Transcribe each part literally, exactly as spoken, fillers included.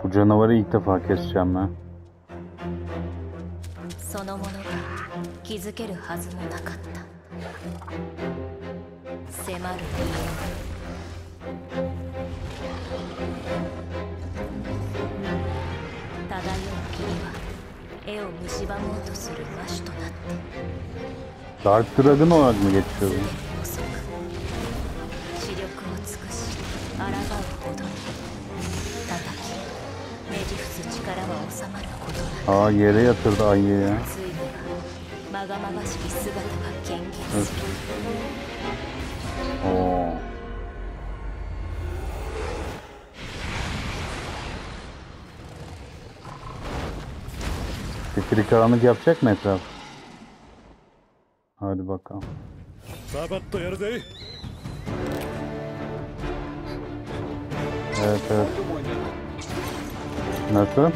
Bu canavarı ilk defa keseceğim ben. そのものが気づけるはずもなかった。迫る理由。漂う霧は絵を蝕もうとする魔種となって。 Dark Dragon olarak mı geçiyordu? 視力を尽くし抗うほどに叩きねじ伏す力は収まることなく。 Aa yere yatırdı ayıyı ya. ついにはまがまがしき姿が現現する。 Oo. Fikri karanlık yapacak mı etraf? Hadi bakalım. Evet evet. Nasıl?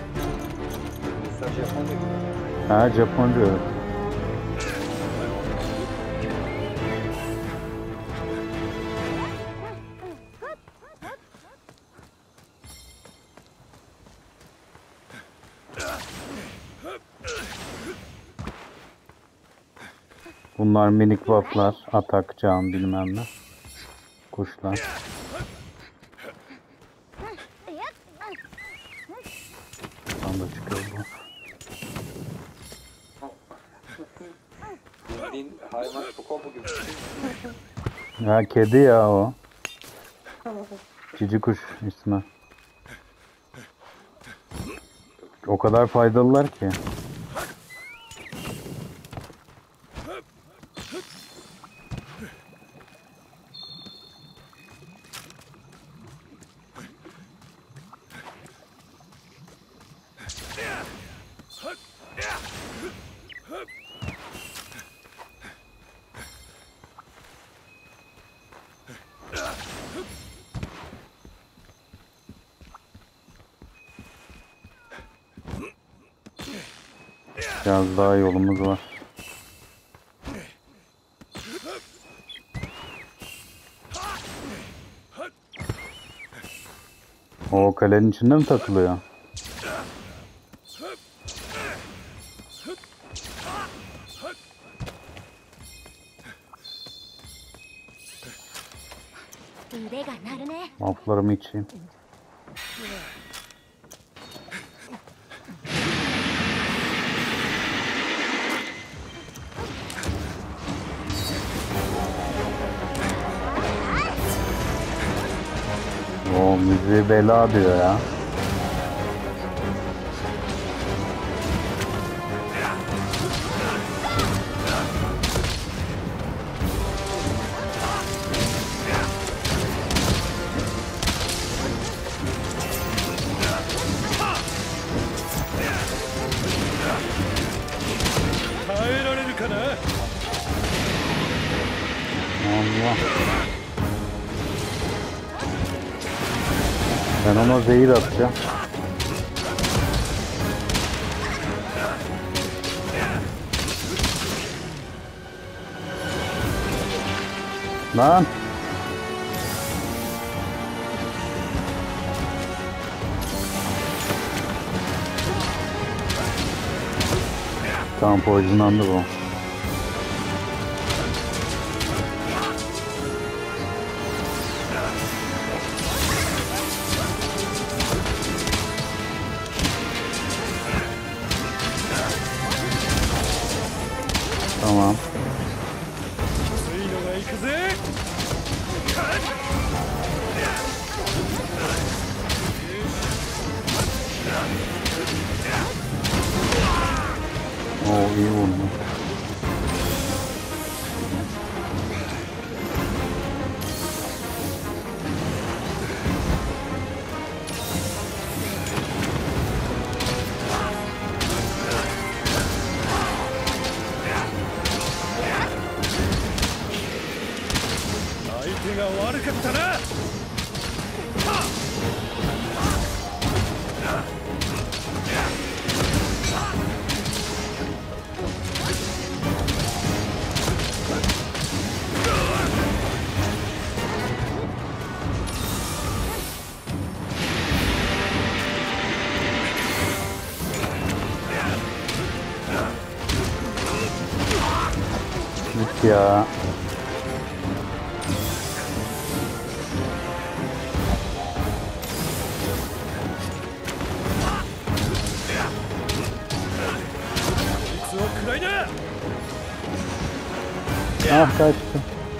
Ha Japonca evet. Bunlar minik wafflar, atak, can bilmem ne. Kuşlar. Tam da çıkıyor bu. Bildiğin hayvan kokobu gibi. Ya kedi ya o. Cici kuş ismi. O kadar faydalılar ki. Biraz daha yolumuz var. O kalenin içinde mi takılıyor? Wafflarımı içeyim. O müziği bela diyor ya. Allah. Ben ona zehir atacağım. Lan. Tamam poisonlandı bu. Tamam. Oo iyi vurdu. ya. Ah kaçtı.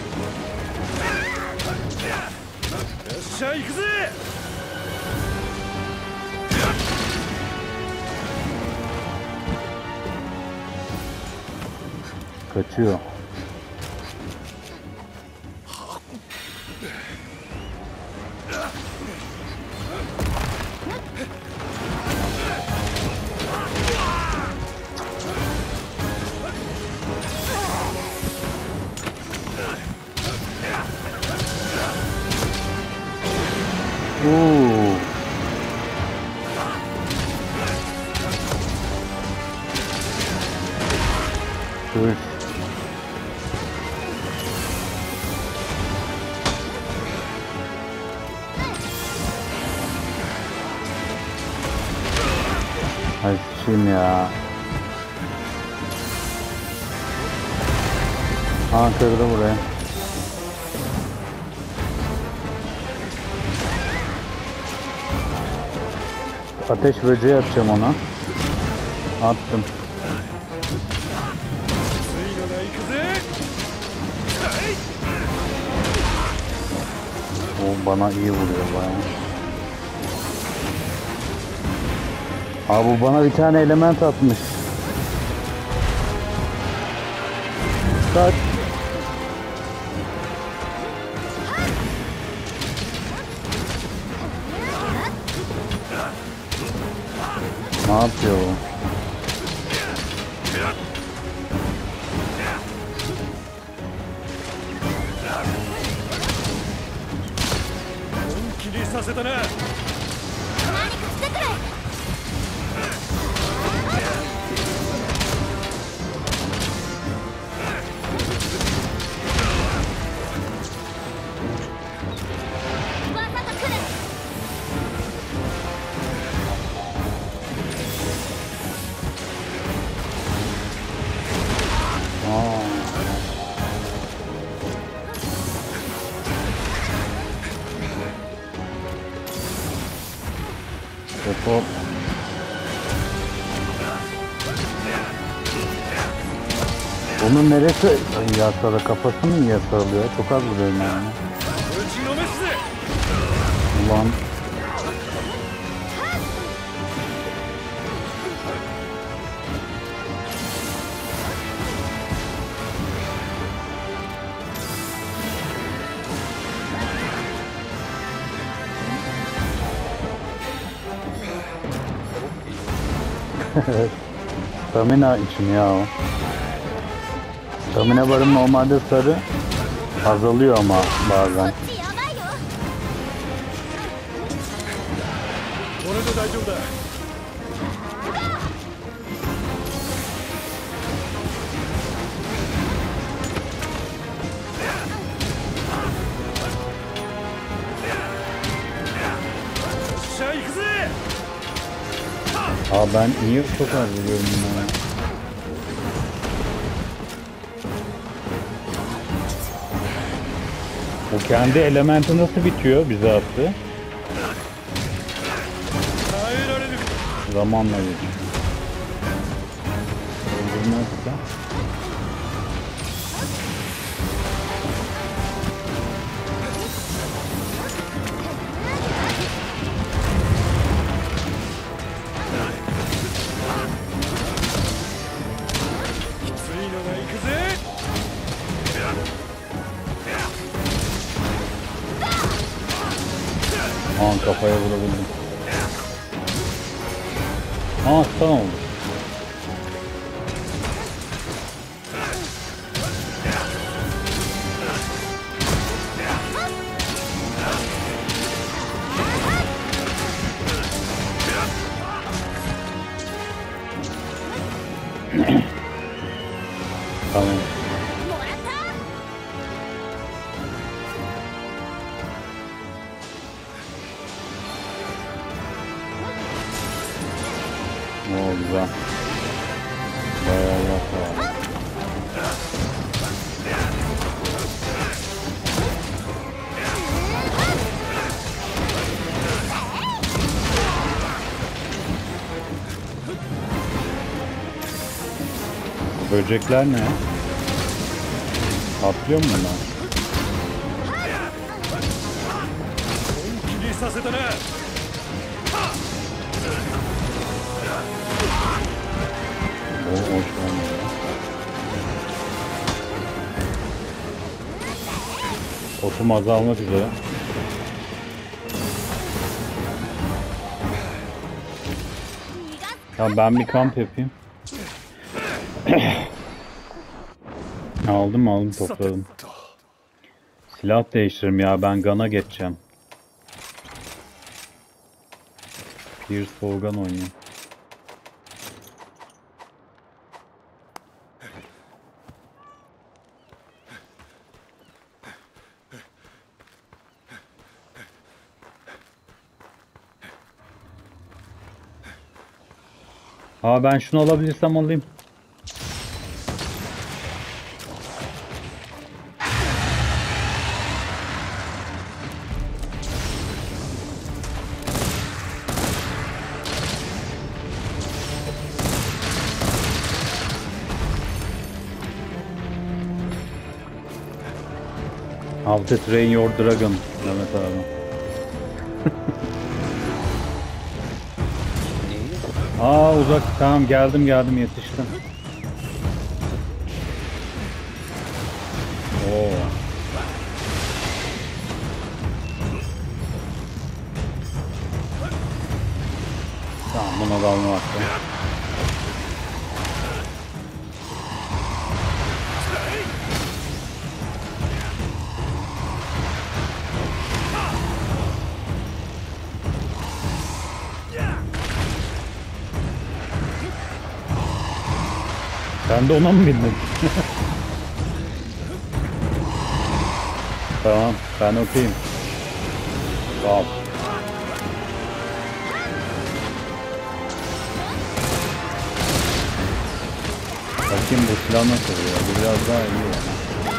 Kaçıyor. Oo. Dur. Ay sıçayım ya. Aa kırdı buraya. Ateş böceği atacağım ona. Attım. O bana iyi vuruyor bayağı. Aa bu bana bir tane element atmış. Kaç. Ne yapıyor bu? Hop. Onun neresi yasada, kafası mı yasalıyor? Çok az vuruyor yani. Ulan. Stamina için ya o. Stamina barım normalde sarı, azalıyor ama bazen. Aa ben niye çok az vuruyorum bunlara? O kendi elementi nasıl bitiyor bize attı? Zamanla bitiyor. Öldürmezse. Aa kafaya vurabildim. Aa tamam. Tamam. Oo güzel. Bayağı yapar. Böcekler ne? Atlıyor mu bunlar? 気にさせたね。 O hoş olmuyor. Otum azalmak üzere. Tamam, ben bir kamp yapayım. aldım aldım topladım. Silah değiştiririm ya, ben Gun'a geçeceğim. Pierce Bogan oynuyor. Aa, ben şunu alabilirsem alayım. How to train your dragon. Mehmet abi. Aa, uzak. Tamam, geldim geldim yetiştim. Oo. Tamam, buna dalma vakti. Sen de ona mı bindin? Tamam, ben okuyayım. Tamam. Bakayım bu silah nasıl ya? Bu biraz daha iyi yani.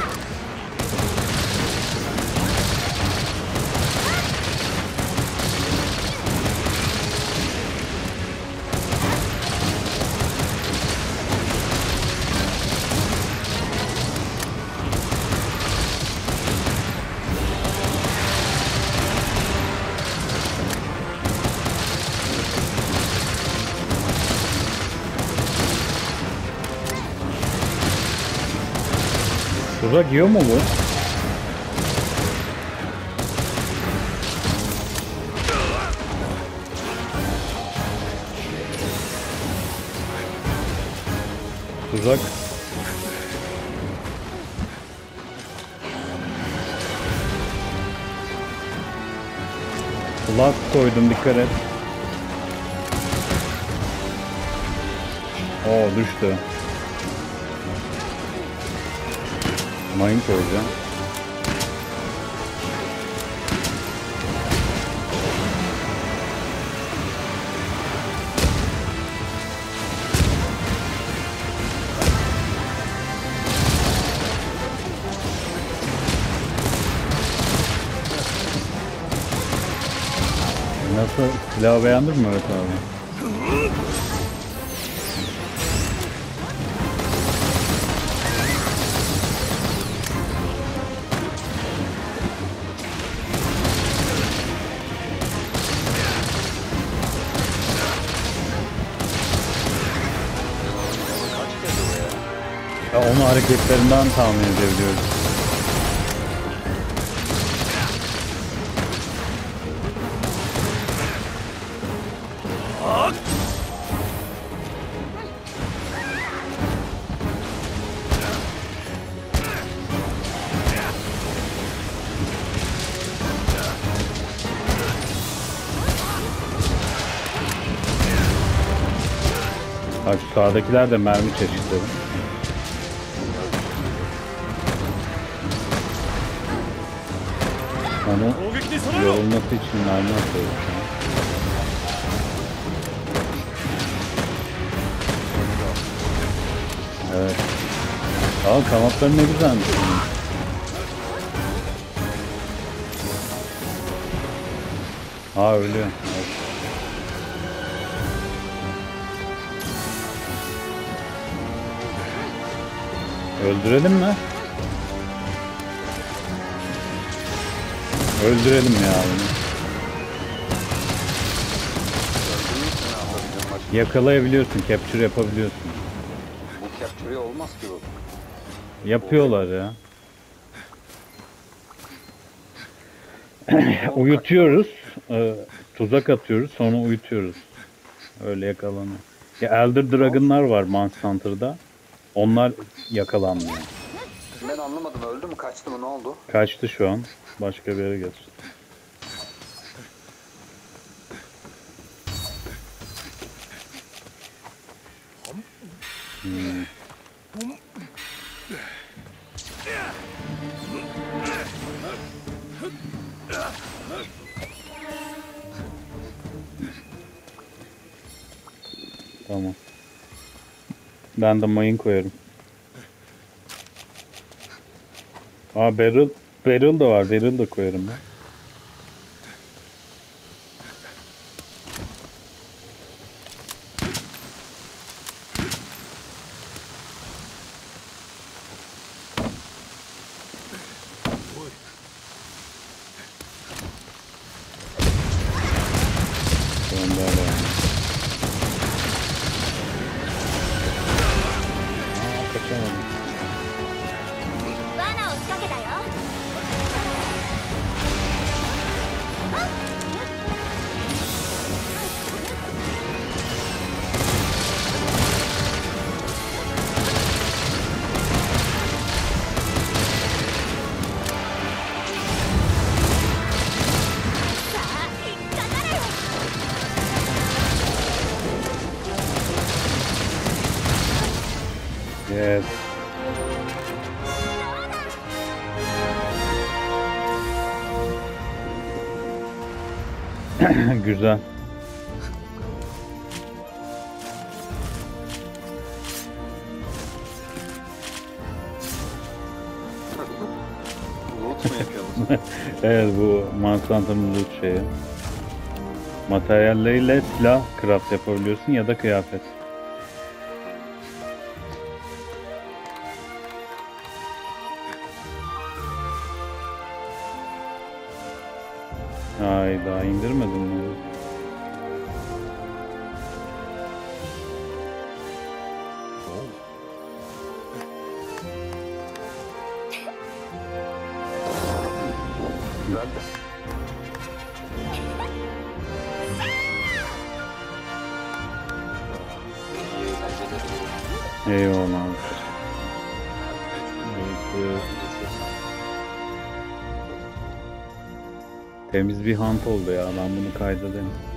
Tuzak yiyor mu bu? Tuzak. Kulak koydum, dikkat et. Oo, düştü. Mayın koyacağım. Nasıl? Silahı beğendin mi Mehmet abi? Ya onu hareketlerinden tahmin edebiliyoruz. Bak, şu sağdakiler de mermi çeşitleri. Onu yorulması için mermi atıyoruz şu an. Evet. Aa, kanatları ne güzelmiş. Aa, ölüyor. Evet. Öldürelim mi? Öldürelim ya bunu. Öldürürse ne yapabilirim başka? Yakalayabiliyorsun, capture yapabiliyorsun. Bu capture olmaz ki bu. Yapıyorlar ya. Uyutuyoruz, e, tuzak atıyoruz, sonra uyutuyoruz. Öyle yakalanıyor. Ya Elder Dragon'lar var Monster'da. Onlar yakalanmıyor. Ben anlamadım, öldü mü kaçtı mı ne oldu? Kaçtı şu an. Başka bir yere geçti. Hmm. Tamam. Ben de mayın koyarım. Aa barrel, barrel da var. Barrel da koyarım ben. Gönder yani. Aa kaçamadım. 罠を仕掛けたよ。 さあ引っかかれよ。 Yes. Güzel. Loot mu yapıyorsunuz? Evet bu Monster'ın loot şeyi. Materyalleriyle silah craft yapabiliyorsun ya da kıyafet. Ay daha indirmedin mi? Güzel de. İyi eğlenceler. Eyvallah. Evet, temiz bir hunt oldu ya. Ben bunu kaydedeyim.